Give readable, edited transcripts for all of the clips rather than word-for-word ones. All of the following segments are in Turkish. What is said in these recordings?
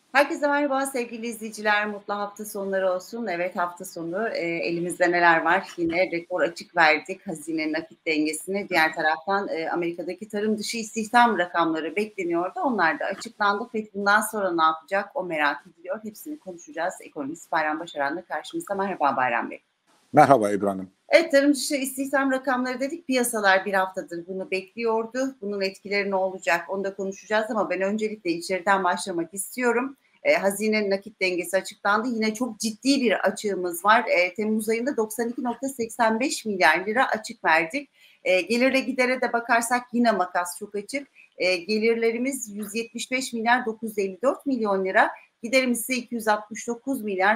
Herkese merhaba sevgili izleyiciler, mutlu hafta sonları olsun. Evet, hafta sonu, elimizde neler var? Yine rekor açık verdik hazine nakit dengesini. Diğer taraftan, Amerika'daki tarım dışı istihdam rakamları bekleniyordu. Onlar da açıklandı. Peki bundan sonra ne yapacak? O merak ediliyor. Hepsini konuşacağız. Ekonomist Bayram Başaran da karşımızda. Merhaba Bayram Bey. Merhaba Ebru Hanım. Evet, tarım dışı istihdam rakamları dedik. Piyasalar bir haftadır bunu bekliyordu. Bunun etkileri ne olacak onu da konuşacağız ama ben öncelikle içeriden başlamak istiyorum. Hazine nakit dengesi açıklandı. Yine çok ciddi bir açığımız var. Temmuz ayında 92,85 milyar lira açık verdik. Gelire gidere de bakarsak yine makas çok açık. Gelirlerimiz 175 milyar 954 milyon lira. Giderimiz ise 269 milyar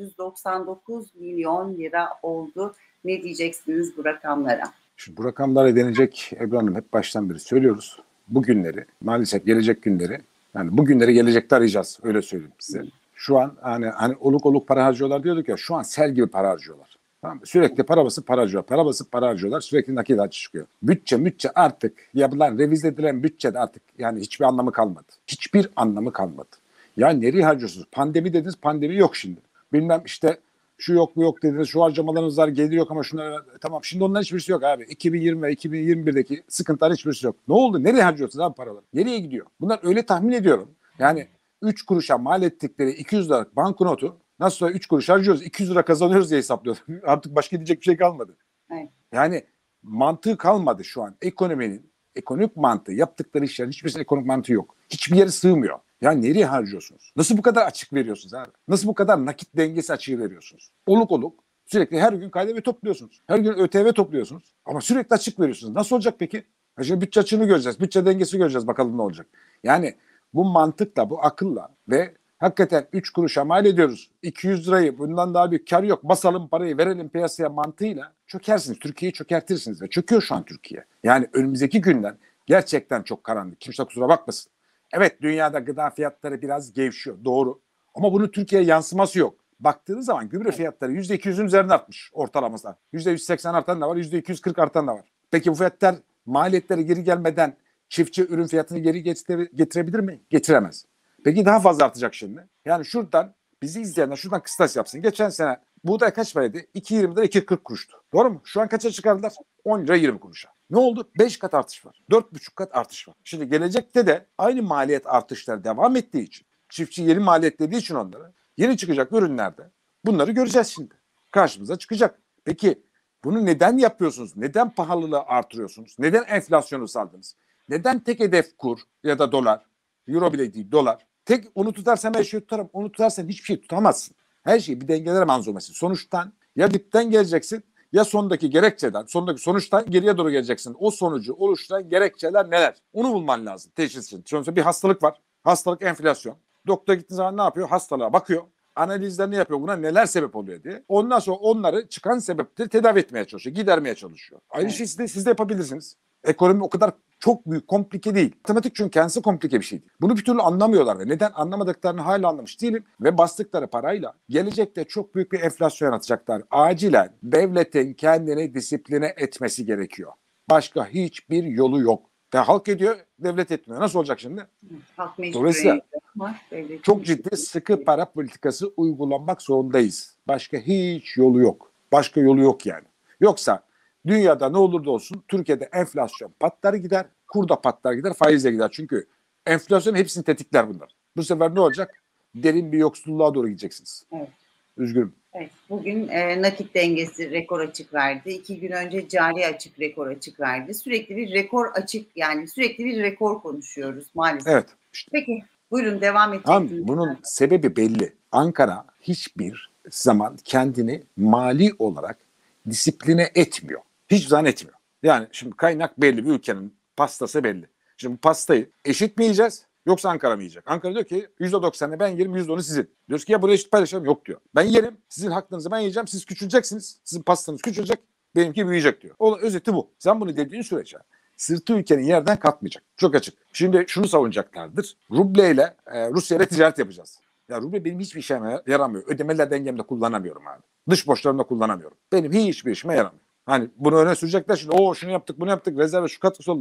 899 milyon lira oldu. Ne diyeceksiniz bu rakamlara? Şimdi bu rakamlara denecek Ebru Hanım, hep baştan beri söylüyoruz. Bu günleri, maalesef gelecek günleri, yani bu günleri gelecekte arayacağız, öyle söyleyeyim size. Şu an hani oluk oluk para harcıyorlar diyorduk ya, şu an sel gibi para harcıyorlar. Tamam mı? Sürekli para basıp para harcıyorlar. Para basıp para harcıyorlar. Sürekli nakit açı çıkıyor. Bütçe artık yapılan, revize edilen bütçede artık yani hiçbir anlamı kalmadı. Hiçbir anlamı kalmadı. Ya nereye harcıyorsunuz? Pandemi dediniz, pandemi yok şimdi. Bilmem işte şu yok bu yok dediniz, şu harcamalarınız var, gelir yok ama şunlar tamam. Şimdi onların hiçbirisi yok abi. 2020 ve 2021'deki sıkıntılar hiçbirisi yok. Ne oldu? Nereye harcıyorsunuz abi paraları? Nereye gidiyor? Bunlar öyle tahmin ediyorum. Yani 3 kuruşa mal ettikleri 200 liralık banknotu nasıl 3 kuruş harcıyoruz, 200 lira kazanıyoruz diye hesaplıyorlar. Artık başka diyecek bir şey kalmadı. Evet. Yani mantığı kalmadı şu an. Ekonomik mantığı, yaptıkları işlerin hiçbir ekonomik mantığı yok. Hiçbir yere sığmıyor. Ya nereye harcıyorsunuz? Nasıl bu kadar açık veriyorsunuz abi? Nasıl bu kadar nakit dengesi açığı veriyorsunuz? Oluk oluk sürekli her gün KDV topluyorsunuz. Her gün ÖTV topluyorsunuz. Ama sürekli açık veriyorsunuz. Nasıl olacak peki? Şimdi bütçe açığını göreceğiz. Bütçe dengesi göreceğiz, bakalım ne olacak. Yani bu mantıkla, bu akılla ve hakikaten 3 kuruşa mal ediyoruz. 200 lirayı, bundan daha bir kar yok. Basalım parayı, verelim piyasaya mantığıyla çökersiniz. Türkiye'yi çökertirsiniz ve çöküyor şu an Türkiye. Yani önümüzdeki günden gerçekten çok karanlık. Kimse kusura bakmasın. Evet, dünyada gıda fiyatları biraz gevşiyor. Doğru. Ama bunun Türkiye'ye yansıması yok. Baktığınız zaman gübre fiyatları %200'ün üzerine artmış ortalaması. %180 artan da var, %240 artan da var. Peki bu fiyatlar maliyetleri geri gelmeden çiftçi ürün fiyatını geri getirebilir mi? Getiremez. Peki daha fazla artacak şimdi. Yani şuradan bizi izleyenler şuradan kıstas yapsın. Geçen sene buğday kaç paraydı? 2.20'den 2.40 kuruştu. Doğru mu? Şu an kaça çıkardılar? 10 lira 20 kuruşa. Ne oldu? 5 kat artış var. 4,5 kat artış var. Şimdi gelecekte de aynı maliyet artışları devam ettiği için, çiftçi yeni maliyet dediği için onlara, yeni çıkacak ürünlerde bunları göreceğiz şimdi. Karşımıza çıkacak. Peki bunu neden yapıyorsunuz? Neden pahalılığı artırıyorsunuz? Neden enflasyonu saldınız? Neden tek hedef kur ya da dolar? Euro bile değil, dolar. Tek onu tutarsan her şeyi tutarım. Onu tutarsan hiçbir şey tutamazsın. Her şeyi bir dengelere manzumesi. Sonuçtan ya dipten geleceksin ya sondaki gerekçeden, sondaki sonuçtan geriye doğru geleceksin. O sonucu oluşturan gerekçeler neler? Onu bulman lazım teşhis için. Sonuçta bir hastalık var. Hastalık enflasyon. Doktora gittiğin zaman ne yapıyor? Hastalığa bakıyor. Analizler ne yapıyor? Buna neler sebep oluyor diye. Ondan sonra onları çıkan sebepleri tedavi etmeye çalışıyor. Gidermeye çalışıyor. Aynı şeyi siz de yapabilirsiniz. Ekonomi o kadar çok büyük, komplike değil. Matematik çünkü kendisi komplike bir şey değil. Bunu bir türlü anlamıyorlar ve neden anlamadıklarını hala anlamış değilim. Ve bastıkları parayla gelecekte çok büyük bir enflasyon yaratacaklar. Acilen devletin kendini disipline etmesi gerekiyor. Başka hiçbir yolu yok. Ve halk ediyor, devlet etmiyor. Nasıl olacak şimdi? Halk Dolayısıyla mecbur. çok ciddi sıkı para politikası uygulanmak zorundayız. Başka hiç yolu yok. Başka yolu yok yani. Yoksa dünyada ne olursa olsun Türkiye'de enflasyon patlar gider, kur da patlar gider, faiz de gider. Çünkü enflasyon hepsini tetikler bunlar. Bu sefer ne olacak? Derin bir yoksulluğa doğru gideceksiniz. Evet. Üzgünüm. Evet, bugün nakit dengesi rekor açık verdi. 2 gün önce cari açık rekor açık verdi. Sürekli bir rekor açık, yani sürekli bir rekor konuşuyoruz maalesef. Evet. İşte. Peki buyurun devam Tamam, edeceksiniz. bunun sebebi belli. Ankara hiçbir zaman kendini mali olarak disipline etmiyor. Hiç zaman etmiyor. Yani şimdi kaynak belli, bir ülkenin pastası belli. Şimdi bu pastayı eşit mi yiyeceğiz yoksa Ankara mı yiyecek? Ankara diyor ki %90'ı ben yerim, %10'u sizin. Diyoruz ki ya bunu eşit paylaşalım, yok diyor. Ben yerim, sizin hakkınızı ben yiyeceğim, siz küçüleceksiniz. Sizin pastanız küçülecek, benimki büyüyecek diyor. O özeti bu. Sen bunu dediğin sürece sırtı ülkenin yerden kalkmayacak. Çok açık. Şimdi şunu savunacaklardır. Rubleyle Rusya ile ticaret yapacağız. Ya ruble benim hiçbir işime yaramıyor. Ödemeler dengemde kullanamıyorum abi. Dış borçlarımda kullanamıyorum. Benim hiçbir işime yaramıyor. Hani bunu öne sürecekler şimdi. Şunu yaptık, bunu yaptık. Rezerve şu katkısı oldu.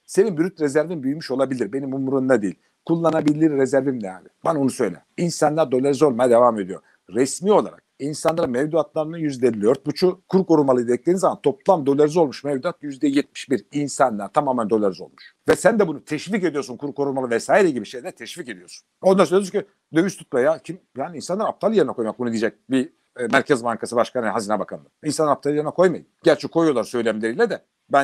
Senin brüt rezervin büyümüş olabilir. Benim umurumda değil. Kullanabilir rezervim ne abi? Bana onu söyle. İnsanlar dolarize olmaya devam ediyor. Resmi olarak insanların mevduatlarının %54,5 kur korumalı dedikleriniz zaman toplam dolarize olmuş mevduat %71. İnsanlar tamamen dolarize olmuş. Ve sen de bunu teşvik ediyorsun, kur korumalı vesaire gibi şeyler teşvik ediyorsun. Ondan sonra diyorsun ki döviz tutma ya. Kim? Yani insanlar aptal yerine koymak bunu diyecek bir Merkez Bankası Başkanı, Hazine Bakanı. İnsanlar aptal yerine koymayın. Gerçi koyuyorlar söylemleriyle de. Ben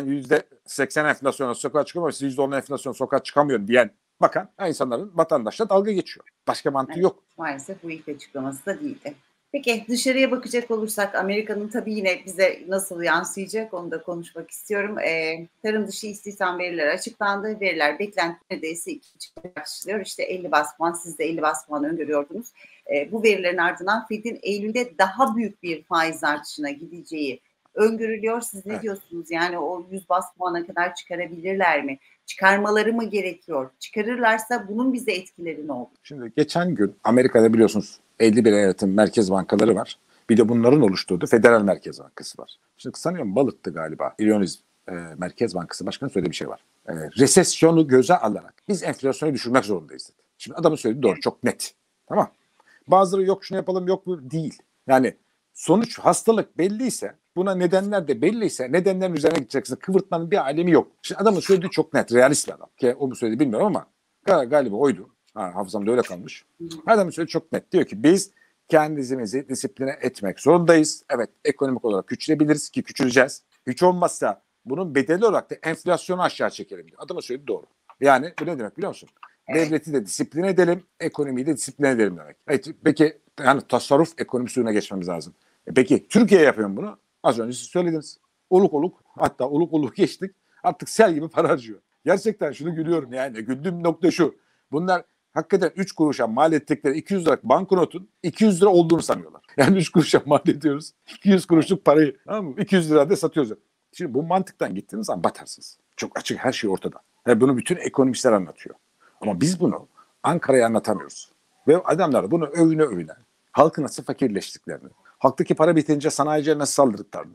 %80 enflasyona sokağa çıkamıyorum, siz %10 enflasyona sokağa çıkamıyorum diyen bakan insanların vatandaşla dalga geçiyor. Başka mantığı yok. Maalesef bu ilk açıklaması da değildi. Peki dışarıya bakacak olursak Amerika'nın tabii yine bize nasıl yansıyacak onu da konuşmak istiyorum. Tarım dışı istihdam verileri açıklandı. Veriler beklenti neredeyse 2 tartışılıyor. İşte 50 bas puan, siz de 50 bas puan öngörüyordunuz. Bu verilerin ardından Fed'in Eylül'de daha büyük bir faiz artışına gideceği öngörülüyor. Siz ne diyorsunuz? Yani o 100 bas puana kadar çıkarabilirler mi? Çıkarmaları mı gerekiyor? Çıkarırlarsa bunun bize etkileri ne olur? Şimdi geçen gün Amerika'da biliyorsunuz 51 eyaletin merkez bankaları var. Bir de bunların oluşturduğu Federal Merkez Bankası var. Şimdi sanıyorum Balık'tı galiba. Illinois Merkez Bankası Başkanı söylediği bir şey var. Resesyonu göze alarak biz enflasyonu düşürmek zorundayız dedi. Şimdi adamın söylediği doğru, çok net. Tamam. Bazıları yok şunu yapalım yok bu değil. Yani sonuç hastalık belliyse, buna nedenler de belliyse nedenlerin üzerine gideceksin. Kıvırtmanın bir alemi yok. Şimdi adamın söylediği çok net, realist bir adam. Ki o mu söyledi bilmiyorum ama galiba oydu. Hafızamda öyle kalmış. Adamın söylediği çok net. Diyor ki biz kendimizi disipline etmek zorundayız. Evet, ekonomik olarak küçülebiliriz ki küçüleceğiz. Hiç olmazsa bunun bedeli olarak da enflasyonu aşağı çekelim diyor. Adamın söylediği doğru. Yani bu ne demek biliyor musun? Devleti de disipline edelim, ekonomiyi de disipline edelim demek. Evet, peki yani tasarruf ekonomisine geçmemiz lazım. Peki Türkiye yapıyor mu bunu? Az önce siz söylediniz. Oluk oluk, hatta oluk oluk geçtik. Artık sel gibi para harcıyor. Gerçekten şunu gülüyorum yani. Güldüğüm nokta şu. Bunlar hakikaten 3 kuruşa mal ettikleri 200 liralık banknotun 200 lira olduğunu sanıyorlar. Yani 3 kuruşa mal ediyoruz. 200 kuruşluk parayı, tamam mı? 200 lirada satıyoruz. Şimdi bu mantıktan gittiğiniz zaman batarsınız. Çok açık, her şey ortada. Bunu bütün ekonomistler anlatıyor. Ama biz bunu Ankara'ya anlatamıyoruz. Ve adamlar bunu övüne halkı nasıl fakirleştiklerini, halktaki para bitince sanayiciye nasıl saldırdıklarını.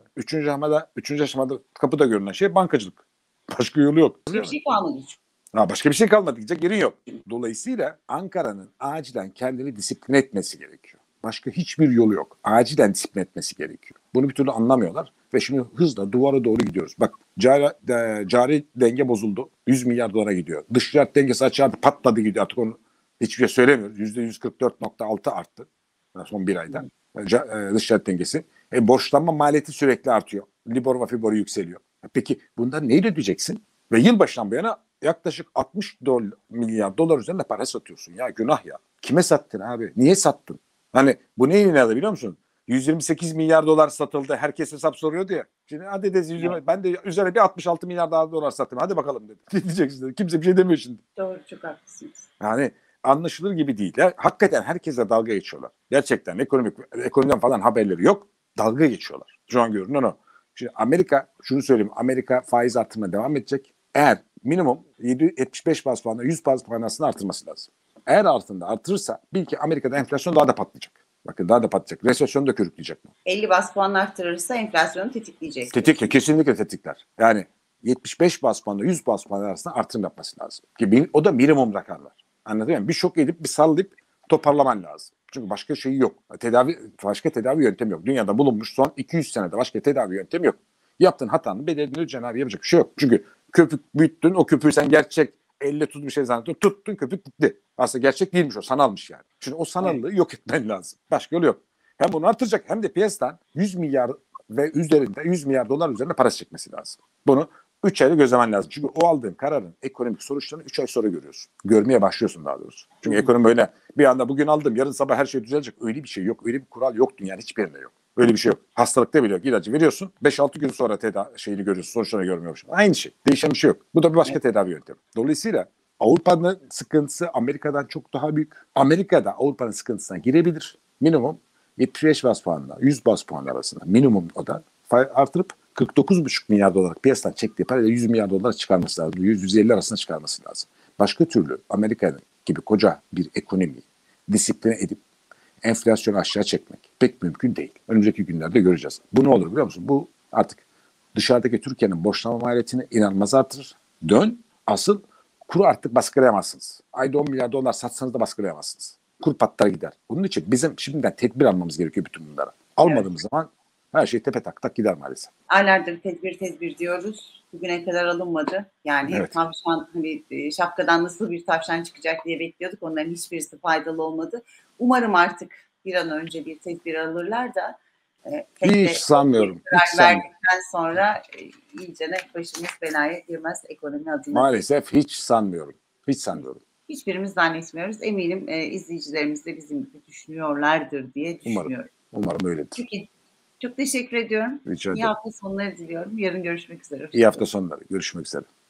Üçüncü aşamada kapıda görünen şey bankacılık. Başka yolu yok. Bir şey kalmadı. Başka bir şey kalmadı. Gidecek yerin yok. Dolayısıyla Ankara'nın acilen kendini disipline etmesi gerekiyor. Başka hiçbir yolu yok. Acilen disipline etmesi gerekiyor. Bunu bir türlü anlamıyorlar. Ve şimdi hızla duvara doğru gidiyoruz. Bak cari denge bozuldu. 100 milyar dolara gidiyor. Dış ticaret dengesi açığa patladı gidiyor. Artık onu hiçbir şey söylemiyoruz. %144,6 arttı. Son bir ayda. Dış ticaret dengesi. Borçlanma maliyeti sürekli artıyor. Libor ve Fibor yükseliyor. Peki bundan neyle ödeyeceksin? Ve yılbaşından bu yana yaklaşık 60 milyar dolar üzerinde para satıyorsun. Ya günah ya. Kime sattın abi? Niye sattın? Hani bu neyin inadı biliyor musun? 128 milyar dolar satıldı. Herkes hesap soruyordu ya. Şimdi hadi de ben de üzerine bir 66 milyar daha dolar sattım. Hadi bakalım dedi. Ne diyeceksin dedi. Kimse bir şey demiyor şimdi. Doğru, çok haklısınız. Yani anlaşılır gibi değil. Hakikaten herkese dalga geçiyorlar. Gerçekten ekonomiden falan haberleri yok. Dalga geçiyorlar. Şu an görünen o. Şimdi Amerika, şunu söyleyeyim. Amerika faiz artırmaya devam edecek. Eğer minimum 75 baz puanla 100 baz puan arasında artırması lazım. Eğer altında artırırsa bil ki Amerika'da enflasyon daha da patlayacak. Bakın daha da patlayacak. Resesyonu da körükleyecek bu. 50 baz puan arttırırsa enflasyonu tetikleyecek. Kesinlikle tetikler. Yani 75 baz puanla 100 baz puan arasında artırım yapması lazım. Ki o da minimum rakamlar. Anladın mı? Bir şok edip bir sallayıp toparlaman lazım. Çünkü başka şey yok. Başka tedavi yöntemi yok. Dünyada bulunmuş son 200 senede başka tedavi yöntemi yok. Yaptığın hatanın bedelini ödeyeceksin abi, yapacak bir şey yok. Çünkü köpük büyüttün, o köpüğü sen gerçek elle tut bir şey zannediyorsun. Tuttun, köpük gitti. Aslında gerçek değilmiş, o sanalmış yani. Şimdi o sanallığı yok etmen lazım. Başka yolu yok. Hem bunu artıracak hem de piyasadan 100 milyar ve üzerinde 100 milyar dolar üzerine para çekmesi lazım. Bunu 3 ayda gözlemen lazım. Çünkü o aldığın kararın ekonomik sonuçlarını 3 ay sonra görüyorsun. Görmeye başlıyorsun daha doğrusu. Çünkü ekonomi böyle bir anda bugün aldım yarın sabah her şey düzelecek. Öyle bir şey yok. Öyle bir kural yok dünyanın hiçbirinde yok. Öyle bir şey yok. Hastalıkta bile yok. İlacı veriyorsun. 5-6 gün sonra şeyini görüyorsun. Sonuçlarını görmeye başlıyorsun. Aynı şey. Değişen bir şey yok. Bu da bir başka tedavi yöntemi. Dolayısıyla Avrupa'nın sıkıntısı Amerika'dan çok daha büyük. Amerika'da Avrupa'nın sıkıntısına girebilir. Minimum 75 baz puanla 100 baz puan arasında minimum o da artırıp 49,5 milyar dolarlık piyasadan çektiği parayla 100 milyar dolar çıkarması lazım. 100-150 arasında çıkarması lazım. Başka türlü Amerika'nın gibi koca bir ekonomiyi disipline edip enflasyonu aşağı çekmek pek mümkün değil. Önümüzdeki günlerde göreceğiz. Bu ne olur biliyor musun? Bu artık dışarıdaki Türkiye'nin borçlanma maliyetini inanılmaz artırır. Dön Asıl kuru artık baskılayamazsınız. Ayda 10 milyar dolar satsanız da baskılayamazsınız. Kur patlar gider. Bunun için bizim şimdiden tedbir almamız gerekiyor bütün bunlara. Almadığımız zaman her şey tepe tak tak gider maalesef. Aylardır tedbir diyoruz. Bugüne kadar alınmadı. Yani hep tavşan, hani şapkadan nasıl bir tavşan çıkacak diye bekliyorduk. Onların hiçbirisi faydalı olmadı. Umarım artık bir an önce bir tedbir alırlar da hiç sanmıyorum. Verdikten sonra iyicene başımız belaya girmez ekonomi adına. Maalesef hiç sanmıyorum. Hiç sanmıyorum. Hiçbirimiz zannetmiyoruz. Eminim izleyicilerimiz de bizim gibi düşünüyorlardır diye düşünüyorum. Umarım öyledir. Peki. Çok teşekkür ediyorum. Rica ederim. İyi hafta sonları diliyorum. Yarın görüşmek üzere. İyi hafta sonları. Görüşmek üzere.